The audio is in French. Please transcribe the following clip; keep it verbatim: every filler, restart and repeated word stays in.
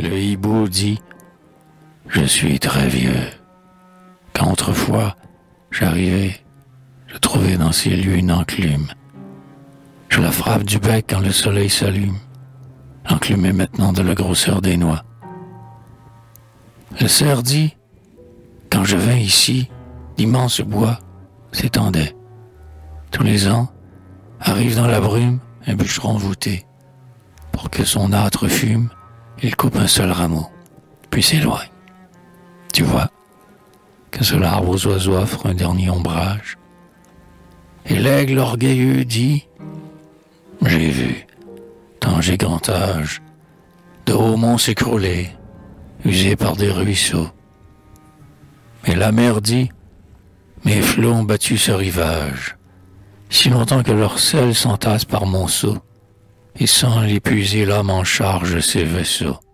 le hibou dit « Je suis très vieux. Quand autrefois j'arrivais, je trouvais dans ces lieux une enclume. Je la frappe du bec quand le soleil s'allume. L'enclume est maintenant de la grosseur des noix. » Le cerf dit « Quand je vins ici, l'immense bois s'étendait. Tous les ans, arrive dans la brume un bûcheron voûté. Pour que son âtre fume, il coupe un seul rameau, puis s'éloigne. Tu vois que ce l'arbre aux oiseaux offre un dernier ombrage. Et l'aigle orgueilleux dit « J'ai vu, tant j'ai grand âge, de hauts monts s'écrouler, usés par des ruisseaux. Et la mer dit « Mes flots ont battu ce rivage, si longtemps que leur sel s'entasse par monceaux, et sans l'épuiser l'homme en charge ses vaisseaux.